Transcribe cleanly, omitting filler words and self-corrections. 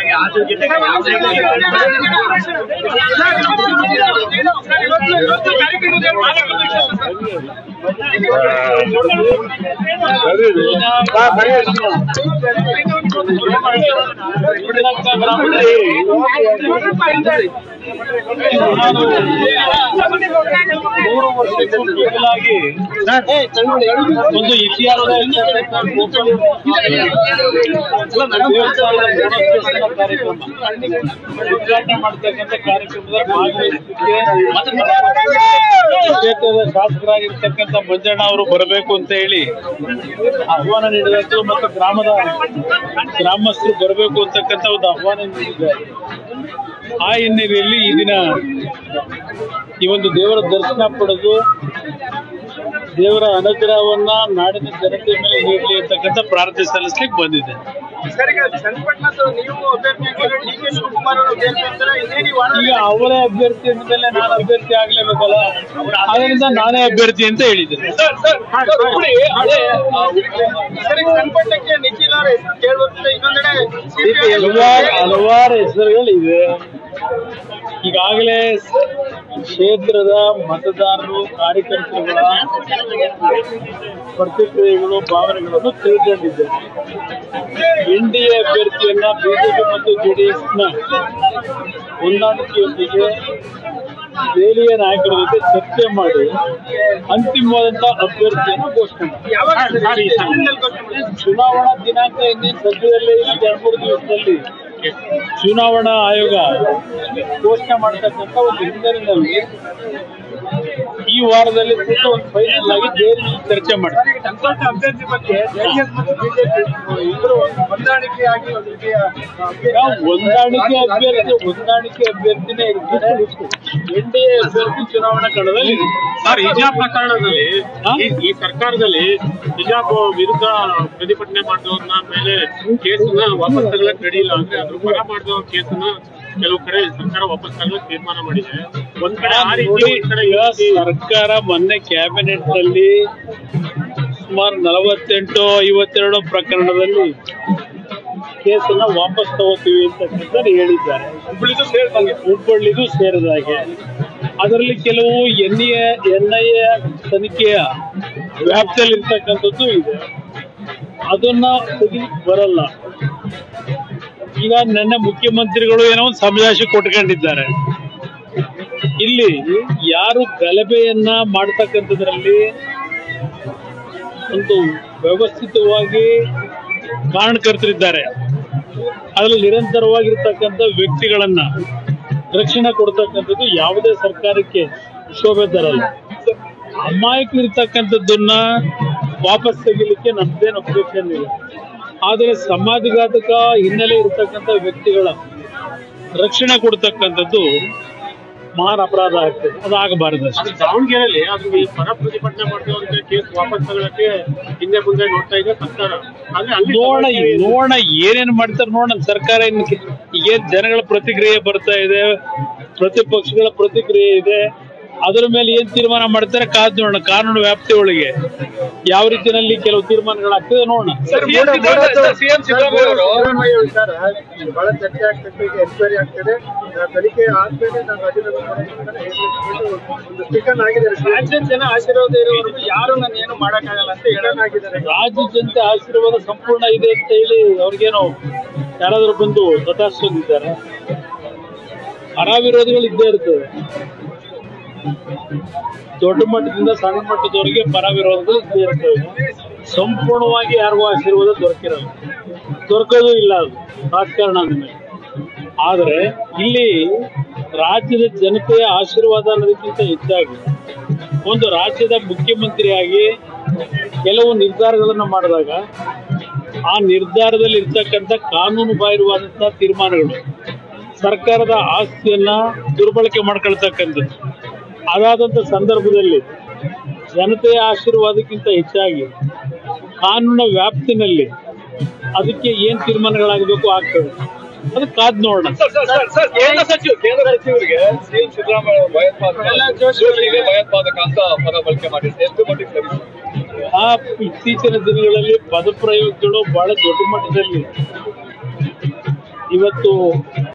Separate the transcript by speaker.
Speaker 1: ಒಂದು ಇತಿಹಾಸ ಉದ್ಘಾಟನೆ ಮಾಡತಕ್ಕಂಥ ಕಾರ್ಯಕ್ರಮದಲ್ಲಿ ಭಾಗವಹಿಸಲಿಕ್ಕೆ ಕ್ಷೇತ್ರದ ಶಾಸಕರಾಗಿರ್ತಕ್ಕಂಥ ಮಂಜಣ್ಣ ಅವರು ಬರಬೇಕು ಅಂತ ಹೇಳಿ ಆಹ್ವಾನ ನೀಡಿದ್ರು ಮತ್ತು ಗ್ರಾಮಸ್ಥರು ಬರಬೇಕು ಅಂತಕ್ಕಂಥ ಒಂದು ಆಹ್ವಾನ ನೀಡಿದ್ದಾರೆ. ಆ ಹಿನ್ನೆಲೆಯಲ್ಲಿ ಈ ದಿನ ಈ ಒಂದು ದೇವರ ದರ್ಶನ ಪಡೆದು ದೇವರ ಅನುಗ್ರಹವನ್ನ ನಾಡಿನ ಜನತೆ ಮೇಲೆ ನೀಡಲಿ ಅಂತಕ್ಕಂಥ ಪ್ರಾರ್ಥನೆ ಸಲ್ಲಿಸ್ಲಿಕ್ಕೆ ಬಂದಿದೆ. ಈಗ ಅವರೇ ಅಭ್ಯರ್ಥಿ ಅಂದಮೇಲೆ ನಾನು ಅಭ್ಯರ್ಥಿ ಆಗ್ಲೇಬೇಕಲ್ಲ, ಅದರಿಂದ ನಾನೇ ಅಭ್ಯರ್ಥಿ ಅಂತ ಹೇಳಿದ್ದೇನೆ. ಹಲವಾರು ಹೆಸರುಗಳಿವೆ. ಈಗಾಗಲೇ ಕ್ಷೇತ್ರದ ಮತದಾರರು ಕಾರ್ಯಕರ್ತರುಗಳ ಪ್ರತಿಕ್ರಿಯೆಗಳು ಭಾವನೆಗಳನ್ನು ತಿಳ್ಕೊಂಡಿದ್ದಾರೆ. ಎನ್ಡಿಎ ಅಭ್ಯರ್ಥಿಯನ್ನ ಬಿಜೆಪಿ ಮತ್ತು ಜೆಡಿಎಸ್ನ ಹೊಂದಾಣಿಕೆಯೊಂದಿಗೆ ದೆಹಲಿಯ ನಾಯಕರ ಜೊತೆ ಚರ್ಚೆ ಮಾಡಿ ಅಂತಿಮವಾದಂತಹ ಅಭ್ಯರ್ಥಿಯನ್ನು ಘೋಷಣೆ ಮಾಡಿ ಚುನಾವಣಾ ದಿನಾಂಕ ಇನ್ನೇನು ಸದ್ಯದಲ್ಲೇ 2-3 ದಿವಸದಲ್ಲಿ ಚುನಾವಣಾ ಆಯೋಗ ಘೋಷಣೆ ಮಾಡತಕ್ಕಂಥ ಒಂದು ಹಿನ್ನೆಲೆಯಲ್ಲಿ ಈ ವಾರದಲ್ಲಿ ಒಂದು ಫೈನಲ್ ಆಗಿ ದೆಹಲಿಯಲ್ಲಿ ಚರ್ಚೆ ಮಾಡ್ತಾರೆ.
Speaker 2: ಅಭ್ಯರ್ಥಿ ಬಗ್ಗೆ ಜೆಡಿಎಸ್ ಮತ್ತು ಬಿಜೆಪಿ ಇಬ್ಬರು ಹೊಂದಾಣಿಕೆ ಅಭ್ಯರ್ಥಿನೇ ಇರ್ತಾರೆ. ಎನ್ಡಿಎ ಅಭ್ಯರ್ಥಿ ಚುನಾವಣಾ ಕಣದಲ್ಲಿ
Speaker 1: ಸರ್, ಹಿಜಾಬ್ ಪ್ರಕರಣದಲ್ಲಿ ಈ ಸರ್ಕಾರದಲ್ಲಿ ಹಿಜಾಬ್ ವಿರುದ್ಧ ಪ್ರತಿಭಟನೆ ಮಾಡಿದವ್ರನ್ನ ಮೇಲೆ ಕೇಸನ್ನ ವಾಪಸ್ ತಗೊಳ್ಳಕ್ ನಡೆಯಿಲ್ಲ ಅಂದ್ರೆ ಅದ್ರ ಪರ ಮಾಡಿದ ಕೇಸನ್ನ ಕೆಲವು ಕಡೆ ಸರ್ಕಾರ ವಾಪಸ್ ತಗೊಳ್ಳಕ್ ತೀರ್ಮಾನ ಮಾಡಿದೆ. ಒಂದ್ ಕಡೆ ಆ ರೀತಿ
Speaker 3: ಸರ್ಕಾರ ಮೊನ್ನೆ ಕ್ಯಾಬಿನೆಟ್ ನಲ್ಲಿ ಸುಮಾರು 48-52 ಪ್ರಕರಣದಲ್ಲಿ ಕೇಸನ್ನ ವಾಪಸ್ ತಗೋತೀವಿ ಅಂತಕ್ಕಂಥ ಹೇಳಿದ್ದಾರೆ. ಹುಬ್ಬಳ್ಳಿಗೂ ಸೇರಿದ ಹಾಗೆ ಅದರಲ್ಲಿ ಕೆಲವು ಎನ್ಐಎ ತನಿಖೆಯ ವ್ಯಾಪ್ತಿಯಲ್ಲಿ ಇರ್ತಕ್ಕಂಥದ್ದು ಇದೆ. ಅದನ್ನ ತೆಗಿಲಿಕ್ಕೆ ಬರಲ್ಲ. ಈಗ ನನ್ನ ಮುಖ್ಯಮಂತ್ರಿಗಳು ಏನೋ ಒಂದು ಸಮಜಾಯಿಷಿ ಕೊಟ್ಕೊಂಡಿದ್ದಾರೆ. ಇಲ್ಲಿ ಯಾರು ಗಲಭೆಯನ್ನ ಮಾಡ್ತಕ್ಕಂಥದ್ರಲ್ಲಿ ಒಂದು ವ್ಯವಸ್ಥಿತವಾಗಿ ಕಾರಣಕರ್ತರಿದ್ದಾರೆ, ಅದರಲ್ಲಿ ನಿರಂತರವಾಗಿರ್ತಕ್ಕಂಥ ವ್ಯಕ್ತಿಗಳನ್ನ ರಕ್ಷಣೆ ಕೊಡ್ತಕ್ಕಂಥದ್ದು ಯಾವುದೇ ಸರ್ಕಾರಕ್ಕೆ ಶೋಭೆ ತರಲ್ಲ. ಅಮಾಯಕರಿರ್ತಕ್ಕಂಥದ್ದನ್ನ ವಾಪಸ್ ತೆಗಿಲಿಕ್ಕೆ ನಮ್ದೇನು ಅಬ್ಜೆಕ್ಷನ್ ಇಲ್ಲ. ಆದರೆ ಸಮಾಜಘಾತಕ ಹಿನ್ನೆಲೆ ಇರತಕ್ಕಂಥ ವ್ಯಕ್ತಿಗಳ ರಕ್ಷಣೆ ಕೊಡ್ತಕ್ಕಂಥದ್ದು ಮಹಾನ್ ಅಪರಾಧ ಆಗ್ತದೆ. ಅದಾಗಬಾರದು.
Speaker 1: ದಾವಣಗೆರೆಯಲ್ಲಿ ಅದ್ರ ಪರ ಪ್ರತಿಭಟನೆ ಮಾಡ್ತೇವಂತ ಕೇಸ್ ವಾಪಸ್ ತಗೊಳ್ಳಕ್ಕೆ ಹಿಂದೆ ಮುಂದೆ ನೋಡ್ತಾ ಇದೆ ಸರ್ಕಾರ.
Speaker 3: ನೋಡೋಣ ಏನೇನು ಮಾಡ್ತಾರೆ ನೋಡೋಣ. ಸರ್ಕಾರ ಈಗೇನ್ ಜನಗಳ ಪ್ರತಿಕ್ರಿಯೆ ಬರ್ತಾ ಇದೆ, ಪ್ರತಿಪಕ್ಷಗಳ ಪ್ರತಿಕ್ರಿಯೆ ಇದೆ, ಅದರ ಮೇಲೆ ಏನ್ ತೀರ್ಮಾನ ಮಾಡ್ತಾರೆ ಕಾದ್ ನೋಡೋಣ. ಕಾನೂನು ವ್ಯಾಪ್ತಿ ಒಳಗೆ ಯಾವ ರೀತಿಯಲ್ಲಿ ಕೆಲವು ತೀರ್ಮಾನಗಳಾಗ್ತದೆ ನೋಡೋಣ.
Speaker 2: ಸಿಎಂ ಸಿದ್ದರಾಮಯ್ಯ ವಿಚಾರ ಬಹಳ ಚರ್ಚೆ ಆಗ್ತದೆ, ಈಗ ಎನ್ಕ್ವೈರಿ ಆಗ್ತದೆ, ತನಿಖೆ ಆದ್ಮೇಲೆ ನಾನು ಒಂದು ಸ್ಟಿಕನ್ ಆಗಿದ್ದಾರೆ. ರಾಜ್ಯದ ಜನ ಆಶೀರ್ವಾದ ಇರೋವರೆಗೂ ಯಾರು ನಾನು ಏನು ಮಾಡಕ್ಕಾಗಲ್ಲ ಅಂತ ಹೇಳೋನಾಗಿದ್ದಾರೆ.
Speaker 3: ರಾಜ್ಯ ಜನತೆ ಆಶೀರ್ವಾದ ಸಂಪೂರ್ಣ ಇದೆ ಅಂತ ಹೇಳಿ ಅವ್ರಿಗೇನೋ ಯಾರಾದ್ರೂ ಬಂದು ತಥಾಸ್ತುತಿದ್ದಾರೆ. ಪರ ವಿರೋಧಿಗಳು ಇದ್ದೇ ಇರ್ತದೆ. ದೊಡ್ಡ ಮಟ್ಟದಿಂದ ಸಣ್ಣ ಮಟ್ಟದವರೆಗೆ ಪರ ವಿರೋಧಗಳು ಇದ್ದೇ ಇರ್ತವೆ. ಸಂಪೂರ್ಣವಾಗಿ ಯಾರಿಗೂ ಆಶೀರ್ವಾದ ದೊರಕೋದು ಇಲ್ಲ ಅದು ರಾಜಕಾರಣ ಅಂದಮೇಲೆ. ಆದರೆ ಇಲ್ಲಿ ರಾಜ್ಯದ ಜನತೆಯ ಆಶೀರ್ವಾದ ಅನ್ನೋದಕ್ಕಿಂತ ಹೆಚ್ಚಾಗಿ ಒಂದು ರಾಜ್ಯದ ಮುಖ್ಯಮಂತ್ರಿಯಾಗಿ ಕೆಲವು ನಿರ್ಧಾರಗಳನ್ನು ಮಾಡಿದಾಗ ಆ ನಿರ್ಧಾರದಲ್ಲಿ ಇರ್ತಕ್ಕಂಥ ಕಾನೂನು ಬಾಹಿರವಾದಂತಹ ತೀರ್ಮಾನಗಳು, ಸರ್ಕಾರದ ಆಸ್ತಿಯನ್ನ ದುರ್ಬಳಕೆ ಮಾಡ್ಕೊಳ್ತಕ್ಕಂಥದ್ದು, ಅದಾದಂಥ ಸಂದರ್ಭದಲ್ಲಿ ಜನತೆಯ ಆಶೀರ್ವಾದಕ್ಕಿಂತ ಹೆಚ್ಚಾಗಿ ಕಾನೂನಿನ ವ್ಯಾಪ್ತಿನಲ್ಲಿ ಅದಕ್ಕೆ ಏನ್ ತೀರ್ಮಾನಗಳಾಗಬೇಕು ಆಗ್ತದೆ. ಅದು ಕಾದ್ ನೋಡೋಣ.
Speaker 2: ಕೇಂದ್ರ ಸಚಿವರಿಗೆ ಸಿಎಂ ಸಿದ್ದರಾಮಯ್ಯ ಭಯೋತ್ಪಾದಕ ಅಂತ ಪದ ಬಳಕೆ ಮಾಡಿದ್ದಾರೆ. ಎಷ್ಟು ಮಟ್ಟಿಗೆ ಸರಿ?
Speaker 3: ಆ ಇತ್ತೀಚಿನ ದಿನಗಳಲ್ಲಿ ಪದಪ್ರಯೋಗಗಳು ಬಹಳ ದೊಡ್ಡ ಮಟ್ಟದಲ್ಲಿ ಇವತ್ತು